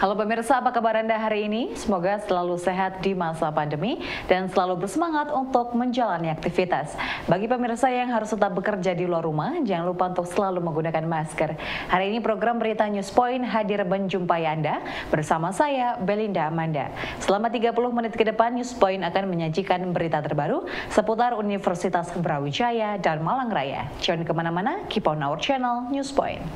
Halo pemirsa, apa kabar Anda hari ini? Semoga selalu sehat di masa pandemi dan selalu bersemangat untuk menjalani aktivitas. Bagi pemirsa yang harus tetap bekerja di luar rumah, jangan lupa untuk selalu menggunakan masker. Hari ini program Berita News Point hadir menjumpai Anda bersama saya, Belinda Amanda. Selama 30 menit ke depan, News Point akan menyajikan berita terbaru seputar Universitas Brawijaya dan Malang Raya. Jangan kemana-mana, keep on our channel News Point.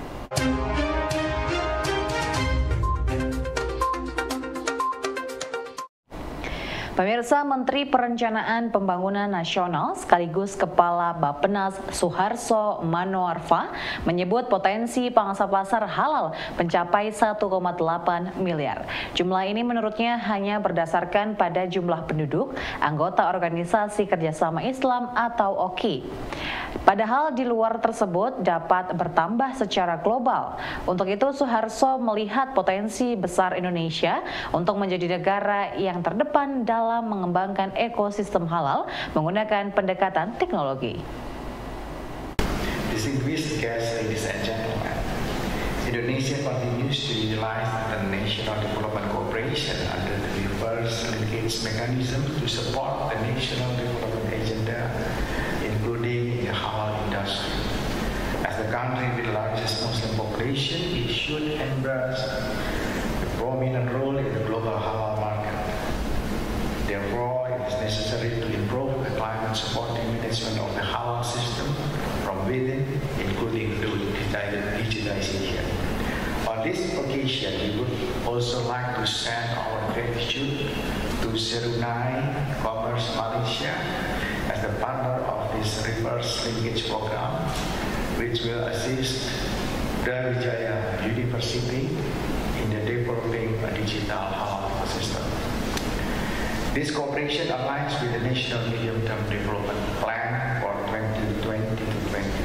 Pemirsa, Menteri Perencanaan Pembangunan Nasional sekaligus Kepala Bappenas Suharso Manoarfa menyebut potensi pangsa pasar halal mencapai 1,8 miliar. Jumlah ini menurutnya hanya berdasarkan pada jumlah penduduk anggota Organisasi Kerjasama Islam atau OKI. Padahal di luar tersebut dapat bertambah secara global. Untuk itu Suharso melihat potensi besar Indonesia untuk menjadi negara yang terdepan dalam mengembangkan ekosistem halal menggunakan pendekatan teknologi. Distinguished guests, ladies and gentlemen, Indonesia continues to utilize the National Development Cooperation under the reverse linkage mechanism to support the national development agenda, including the halal industry. As the country with the largest Muslim population, it should embrace the prominent role in the global halal market. Therefore, it is necessary to improve the climate supporting management of the halal system from within, including through digitization. On this occasion, we would also like to send our gratitude to Serunai Commerce Malaysia as the partner of this reverse linkage program, which will assist Brawijaya University in the developing a digital halal ecosystem. This cooperation aligns with the National Medium-Term Development Plan for 2020 to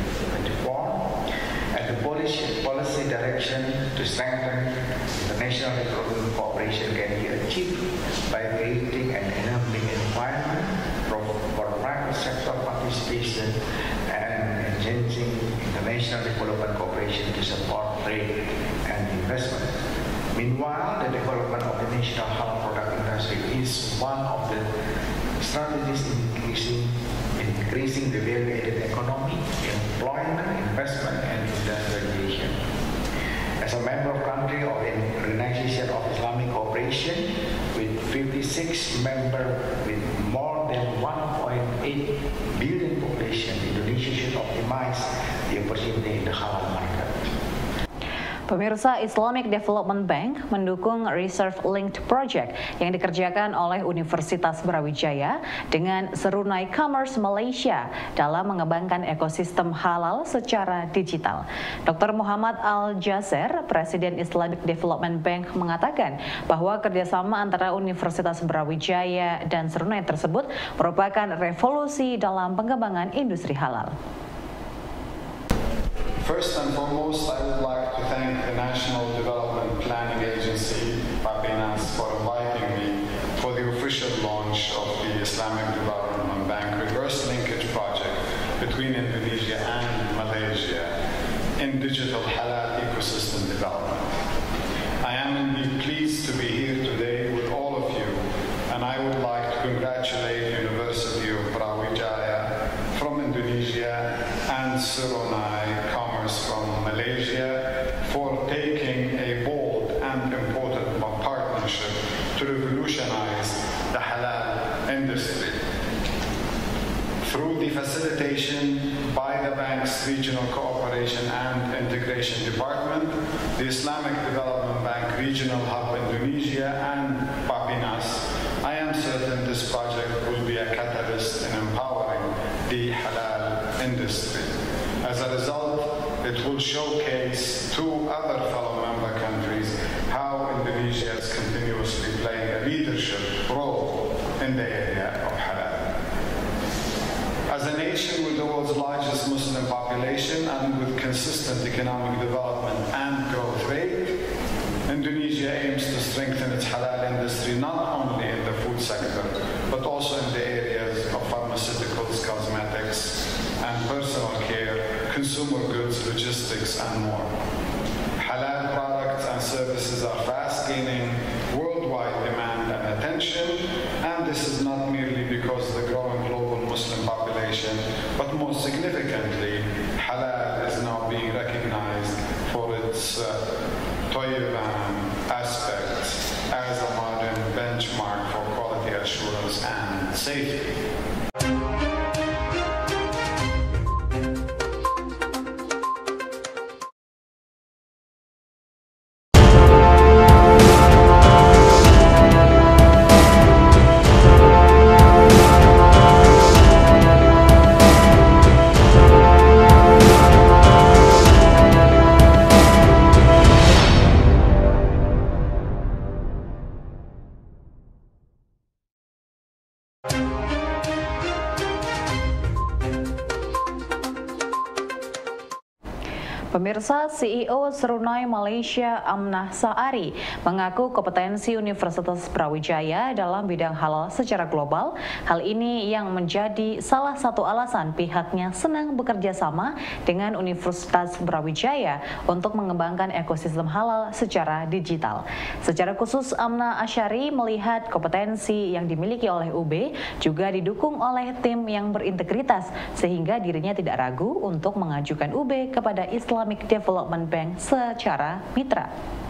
2024 and the policy direction to strengthen international development cooperation can be achieved by creating an enabling environment for private sector participation and enhancing international development cooperation to support trade and investment. Meanwhile, the development of the national halal product industry is one of the strategies increasing the value-added economy, employment, investment, and industrialization. As a member country of the Organization of Islamic Cooperation, with 56 members with more than 1.8 billion population, Indonesia should optimize the opportunity in the halal market. Pemirsa, Islamic Development Bank mendukung Reserve Linked Project yang dikerjakan oleh Universitas Brawijaya dengan Serunai Commerce Malaysia dalam mengembangkan ekosistem halal secara digital. Dr. Muhammad Al-Jaser, Presiden Islamic Development Bank, mengatakan bahwa kerjasama antara Universitas Brawijaya dan Serunai tersebut merupakan revolusi dalam pengembangan industri halal. First and foremost, I would like to thank the National Development Planning Agency, Bappenas, for inviting me for the official launch of the Islamic Development Bank reverse linkage project between Indonesia and Malaysia in digital halal ecosystem development. I am indeed pleased to be here today with all of you, and I would like to congratulate University of Brawijaya from Indonesia and Serunai from Malaysia for taking a bold and important partnership to revolutionize the halal industry. Through the facilitation by the bank's Regional Cooperation and Integration Department, the Islamic Development Bank Regional Hub Indonesia and Bappenas, I am certain this project will be a catalyst in empowering the halal industry. As a result, it will showcase to other fellow member countries how Indonesia is continuously playing a leadership role in the area of halal. As a nation with the world's largest Muslim population and with consistent economic development and growth rate, Indonesia aims to strengthen its halal industry not only in the food sector, but also in the areas of pharmaceuticals, cosmetics, and personal care, consumer goods, logistics, and more. Halal products and services are fast gaining worldwide demand and attention, and this is not merely because of the growing global Muslim population, but most significantly, halal is now being recognized for its Tayyiban aspects as a modern benchmark for quality assurance and safety. Pemirsa, CEO Serunai Malaysia Amnah Saari mengaku kompetensi Universitas Brawijaya dalam bidang halal secara global. Hal ini yang menjadi salah satu alasan pihaknya senang bekerja sama dengan Universitas Brawijaya untuk mengembangkan ekosistem halal secara digital. Secara khusus, Amnah Asyari melihat kompetensi yang dimiliki oleh UB juga didukung oleh tim yang berintegritas sehingga dirinya tidak ragu untuk mengajukan UB kepada Islamic Development Bank secara mitra.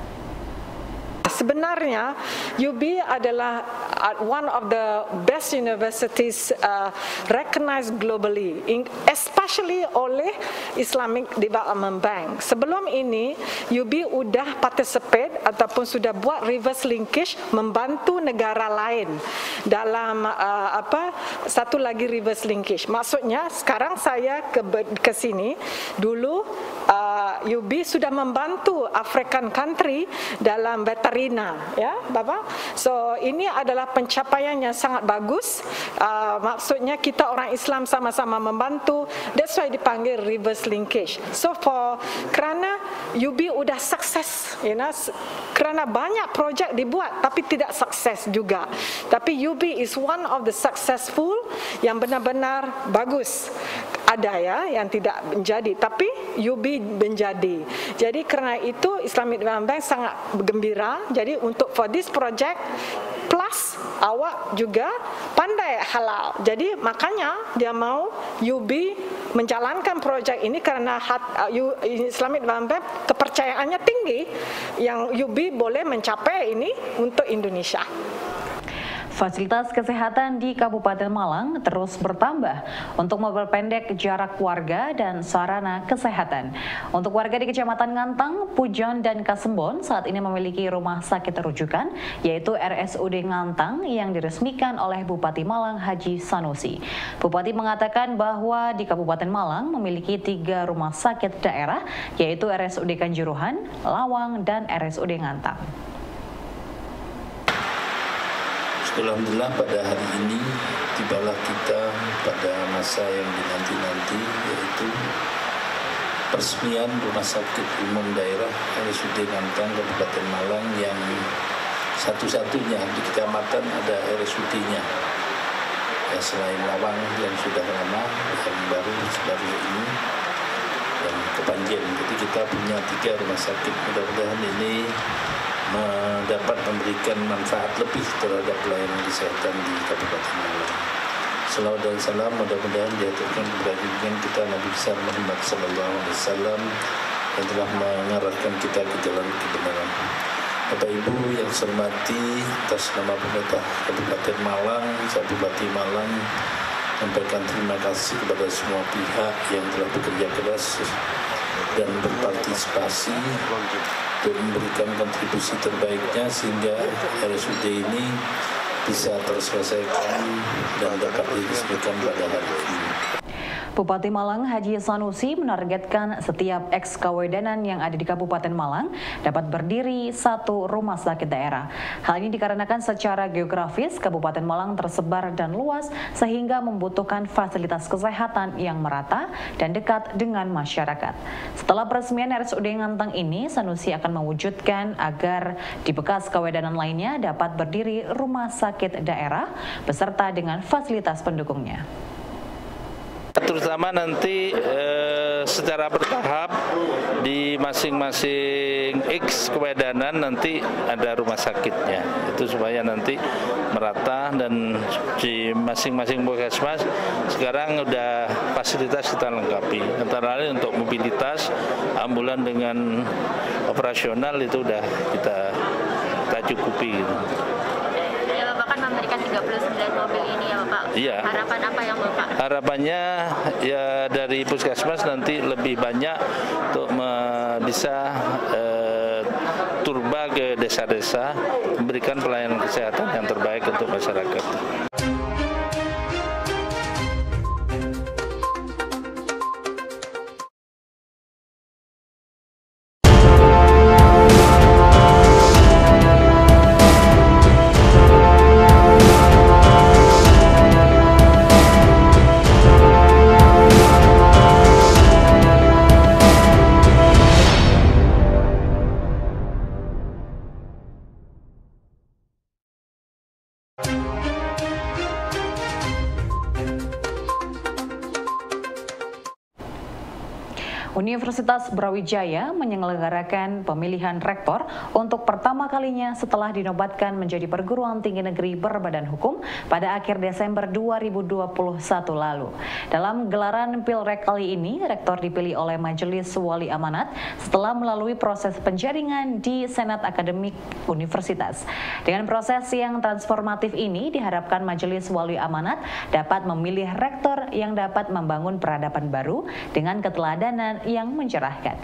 Sebenarnya UB adalah one of the best universities recognized globally, especially oleh Islamic Development Bank. Sebelum ini UB sudah participate ataupun sudah buat reverse linkage membantu negara lain dalam satu lagi reverse linkage. Maksudnya sekarang saya ke sini dulu UB sudah membantu African country dalam veterina, ya, Bapak. So ini adalah pencapaian yang sangat bagus. Maksudnya kita orang Islam sama-sama membantu. That's why dipanggil reverse linkage. So kerana UB udah sukses, kerana banyak projek dibuat tapi tidak sukses juga. Tapi UB is one of the successful yang benar-benar bagus. Ada ya yang tidak menjadi, tapi UB menjadi. Jadi kerana itu Islamic Development Bank sangat gembira. Jadi untuk for this project plus awak juga pandai halal. Jadi makanya dia mau UB menjalankan projek ini kerana Islamic Development Bank kepercayaannya tinggi yang UB boleh mencapai ini untuk Indonesia. Fasilitas kesehatan di Kabupaten Malang terus bertambah untuk memperpendek jarak warga dan sarana kesehatan. Untuk warga di Kecamatan Ngantang, Pujon, dan Kasembon saat ini memiliki rumah sakit rujukan, yaitu RSUD Ngantang yang diresmikan oleh Bupati Malang Haji Sanusi. Bupati mengatakan bahwa di Kabupaten Malang memiliki 3 rumah sakit daerah, yaitu RSUD Kanjuruhan, Lawang, dan RSUD Ngantang. Alhamdulillah pada hari ini tibalah kita pada masa yang dinanti-nanti, yaitu peresmian Rumah Sakit Umum Daerah RSUD Ngantang Kabupaten Malang yang satu-satunya di kecamatan ada RSUD-nya. Ya, selain Lawang yang sudah lama, yang baru ini dan Kepanjen. Jadi kita punya 3 rumah sakit. Mudah-mudahan ini dapat memberikan manfaat lebih terhadap pelayanan kesehatan di Kabupaten Malang. Salawat dan salam mudah-mudahan diaturkan kepada junjungan kita Nabi besar Muhammad SAW yang telah mengarahkan kita ke jalan kebenaran. Bapak Ibu yang saya hormati, atas nama pemerintah Kabupaten Malang, saya Bupati Malang sampaikan terima kasih kepada semua pihak yang telah bekerja keras dan berpartisipasi untuk memberikan kontribusi terbaiknya sehingga RSUD ini bisa terselesaikan dan dapat diresmikan pada hari ini. Bupati Malang Haji Sanusi menargetkan setiap ex-kawedanan yang ada di Kabupaten Malang dapat berdiri 1 rumah sakit daerah. Hal ini dikarenakan secara geografis Kabupaten Malang tersebar dan luas sehingga membutuhkan fasilitas kesehatan yang merata dan dekat dengan masyarakat. Setelah peresmian RSUD Ngantang ini, Sanusi akan mewujudkan agar di bekas kawedanan lainnya dapat berdiri rumah sakit daerah beserta dengan fasilitas pendukungnya. Terutama nanti secara bertahap di masing-masing X kewedanan nanti ada rumah sakitnya, itu supaya nanti merata, dan di masing-masing puskesmas sekarang udah fasilitas kita lengkapi, antara lain untuk mobilitas ambulan dengan operasional itu udah kita cukupi gitu. Ya, Bapak kan memberikan 39 mobil ini ya Bapak. Iya. Harapan apa yang Bapak? Harapannya ya dari puskesmas nanti lebih banyak untuk bisa turba ke desa-desa, memberikan pelayanan kesehatan yang terbaik untuk masyarakat. Universitas Brawijaya menyelenggarakan pemilihan rektor untuk pertama kalinya setelah dinobatkan menjadi perguruan tinggi negeri berbadan hukum pada akhir Desember 2021 lalu. Dalam gelaran Pilrek kali ini, rektor dipilih oleh Majelis Wali Amanat setelah melalui proses penjaringan di Senat Akademik Universitas. Dengan proses yang transformatif ini, diharapkan Majelis Wali Amanat dapat memilih rektor yang dapat membangun peradaban baru dengan keteladanan yang mencerahkan.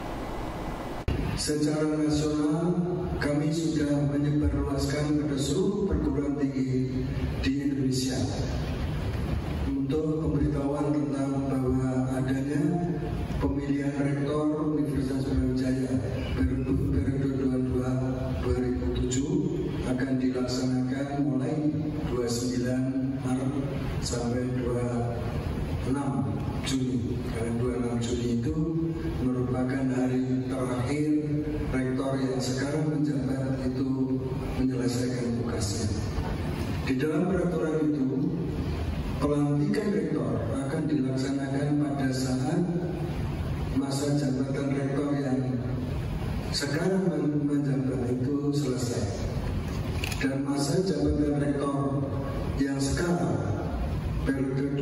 Secara nasional, kami sudah menyebarluaskan pada seluruh perguruan tinggi di Indonesia untuk pemberitahuan tentang bahwa adanya pemilihan rektor Universitas Brawijaya periode 2022-2007 akan dilaksanakan mulai 29 Maret sampai 26 Juni. Karena 26 Juni itu merupakan hari terakhir rektor yang sekarang menjabat itu menyelesaikan tugasnya. Di dalam peraturan itu, pelantikan rektor akan dilaksanakan pada saat masa jabatan rektor yang sekarang menjabat itu selesai. Dan masa jabatan rektor yang sekarang periode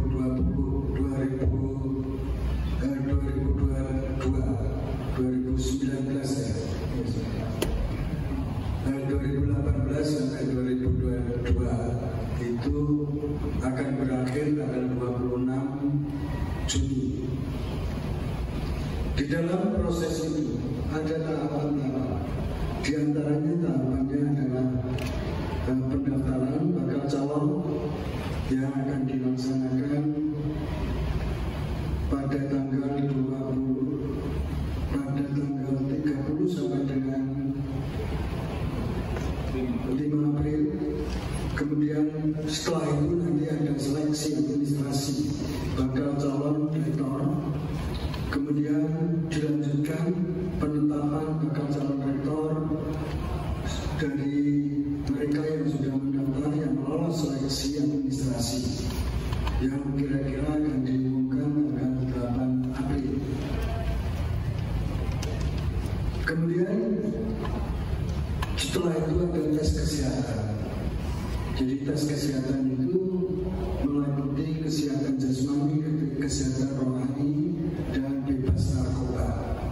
2018 sampai 2022 itu akan berakhir tanggal 26 Juni. Di dalam proses itu ada tahapan-tahapan. Di antaranya tahapannya adalah pendaftaran bakal calon yang akan dilaksanakan pada tanggal 30 sampai dengan 5 April. Kemudian setelah itu nanti ada seleksi administrasi bakal calon rektor. Kemudian dilanjutkan penetapan bakal calon rektor dari mereka yang sudah mendaftar yang lolos seleksi administrasi yang kira-kira akan diumumkan tanggal 8 April. Kemudian setelah itu ada tes kesehatan. Jadi tes kesehatan itu meliputi kesehatan jasmani, kesehatan rohani, dan bebas narkoba.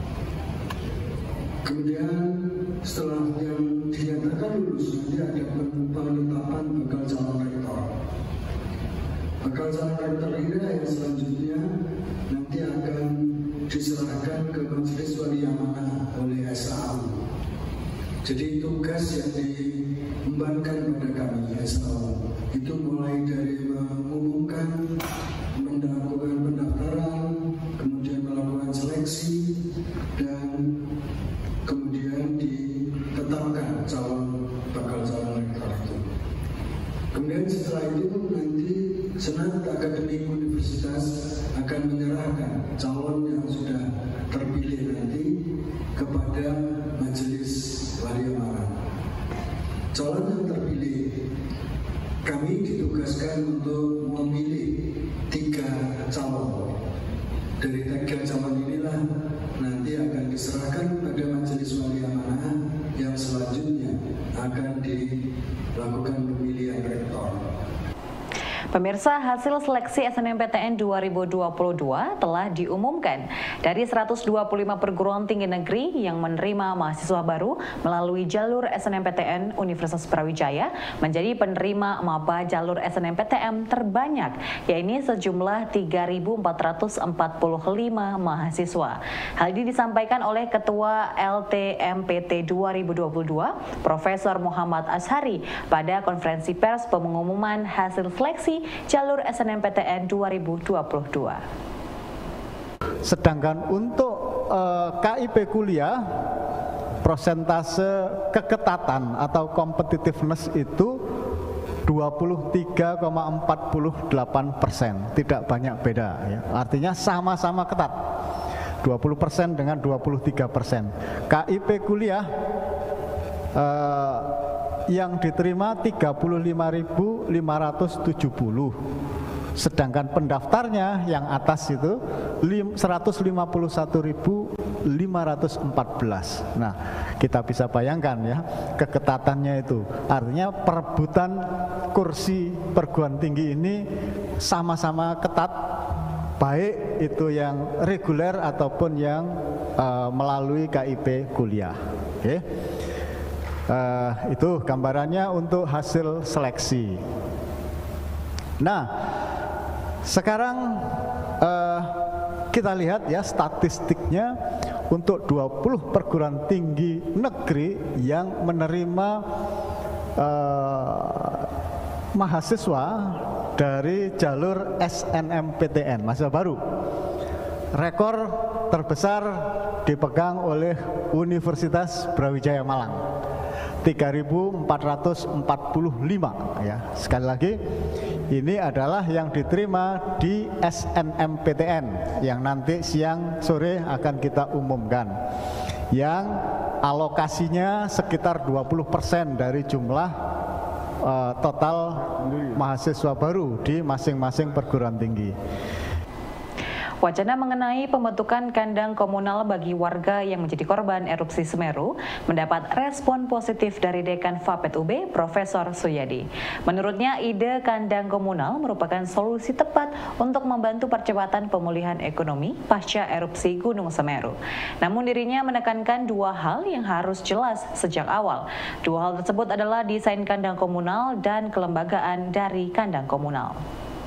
Kemudian setelah yang dinyatakan lulus, nanti ada penetapan bakal calon rektor. Bakal calon rektor ini yang selanjutnya nanti akan diserahkan ke Majelis Wali Amanat oleh SAU. Jadi tugas yang diembankan pada kami SAU itu mulai dari mengumumkan, melakukan pendaftaran, kemudian melakukan seleksi, dan kemudian ditetapkan bakal calon rektor itu. Kemudian setelah itu nanti Senat Akademik Universitas akan menyerahkan calon yang sudah terpilih nanti kepada Majelis Wali Amanat. Calon yang terpilih, kami ditugaskan untuk memilih 3 calon dari 3 Pemirsa, hasil seleksi SNMPTN 2022 telah diumumkan. Dari 125 perguruan tinggi negeri yang menerima mahasiswa baru melalui jalur SNMPTN, Universitas Brawijaya menjadi penerima maba jalur SNMPTN terbanyak, yaitu sejumlah 3.445 mahasiswa. Hal ini disampaikan oleh Ketua LTMPT 2022, Profesor Muhammad Ashari pada konferensi pers pengumuman hasil seleksi jalur SNMPTN 2022. Sedangkan untuk KIP kuliah, prosentase keketatan atau competitiveness itu 23,48%, tidak banyak beda ya. Artinya sama-sama ketat, 20% dengan 23%. KIP kuliah yang diterima 35.570, sedangkan pendaftarnya yang atas itu 151.514. Nah, kita bisa bayangkan ya keketatannya itu. Artinya perebutan kursi perguruan tinggi ini sama-sama ketat, baik itu yang reguler ataupun yang melalui KIP kuliah. Oke. Itu gambarannya untuk hasil seleksi. Nah, sekarang kita lihat ya statistiknya untuk 20 perguruan tinggi negeri yang menerima mahasiswa dari jalur SNMPTN, mahasiswa baru. Rekor terbesar dipegang oleh Universitas Brawijaya Malang, 3.445 ya. Sekali lagi, ini adalah yang diterima di SNMPTN yang nanti siang sore akan kita umumkan, yang alokasinya sekitar 20% dari jumlah total mahasiswa baru di masing-masing perguruan tinggi. Wacana mengenai pembentukan kandang komunal bagi warga yang menjadi korban erupsi Semeru mendapat respon positif dari Dekan Fapet UB, Profesor Suyadi. Menurutnya, ide kandang komunal merupakan solusi tepat untuk membantu percepatan pemulihan ekonomi pasca erupsi Gunung Semeru. Namun dirinya menekankan dua hal yang harus jelas sejak awal. Dua hal tersebut adalah desain kandang komunal dan kelembagaan dari kandang komunal.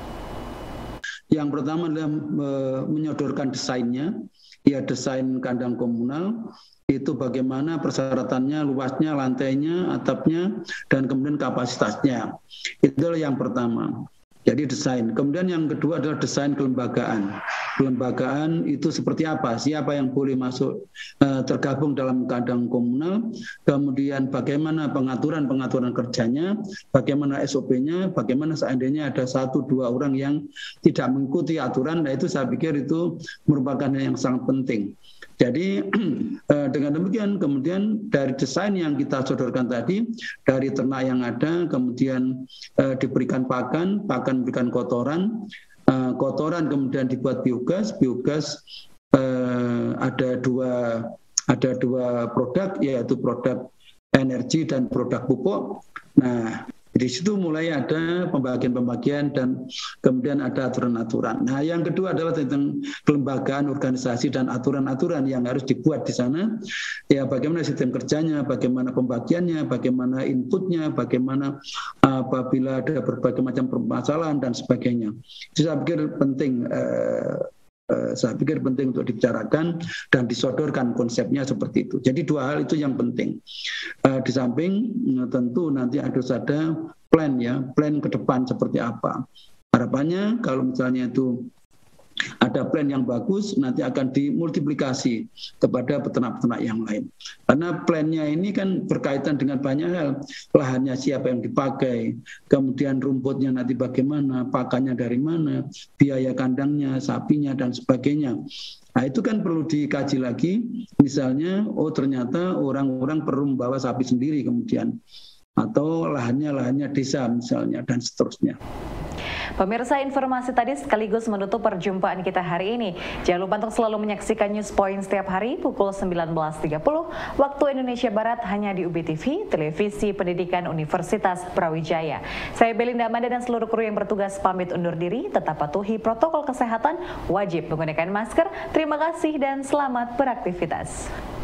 Yang pertama adalah menyodorkan desainnya, ya desain kandang komunal, itu bagaimana persyaratannya, luasnya, lantainya, atapnya, dan kemudian kapasitasnya. Itulah yang pertama. Jadi desain. Kemudian yang kedua adalah desain kelembagaan. Kelembagaan itu seperti apa? Siapa yang boleh masuk tergabung dalam kandang komunal? Kemudian bagaimana pengaturan kerjanya? Bagaimana SOP-nya? Bagaimana seandainya ada 1-2 orang yang tidak mengikuti aturan? Nah, itu saya pikir itu merupakan hal yang sangat penting. Jadi dengan demikian kemudian dari desain yang kita sodorkan tadi, dari ternak yang ada, kemudian diberikan pakan memberikan kotoran kemudian dibuat biogas ada dua produk, yaitu produk energi dan produk pupuk. Nah, di situ mulai ada pembagian dan kemudian ada aturan-aturan. Nah, yang kedua adalah tentang kelembagaan, organisasi dan aturan-aturan yang harus dibuat di sana. Ya, bagaimana sistem kerjanya, bagaimana pembagiannya, bagaimana inputnya, bagaimana apabila ada berbagai macam permasalahan dan sebagainya. Itu saya pikir penting. Untuk dibicarakan dan disodorkan konsepnya seperti itu. Jadi dua hal itu yang penting. Di samping tentu nanti harus ada plan ke depan seperti apa. Harapannya kalau misalnya itu ada plan yang bagus, nanti akan dimultiplikasi kepada peternak-peternak yang lain. Karena plannya ini kan berkaitan dengan banyak hal. Lahannya siapa yang dipakai, kemudian rumputnya nanti bagaimana, pakannya dari mana, biaya kandangnya, sapinya, dan sebagainya. Nah, itu kan perlu dikaji lagi. Misalnya, ternyata orang-orang perlu membawa sapi sendiri kemudian. Atau lahannya desa misalnya, dan seterusnya. Pemirsa, informasi tadi sekaligus menutup perjumpaan kita hari ini. Jangan lupa untuk selalu menyaksikan News Point setiap hari pukul 19.30 waktu Indonesia Barat hanya di UBTV, Televisi Pendidikan Universitas Brawijaya. Saya Belinda Amanda dan seluruh kru yang bertugas pamit undur diri. Tetap patuhi protokol kesehatan, wajib menggunakan masker. Terima kasih dan selamat beraktivitas.